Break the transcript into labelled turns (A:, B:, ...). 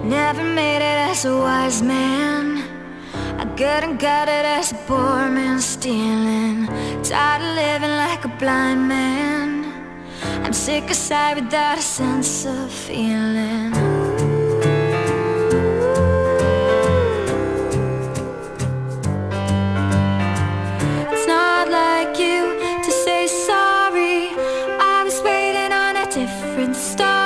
A: Never made it as a wise man. I couldn't cut it as a poor man stealing. Tired of living like a blind man. I'm sick aside without a sense of feeling. It's not like you to say sorry. I was waiting on a different star.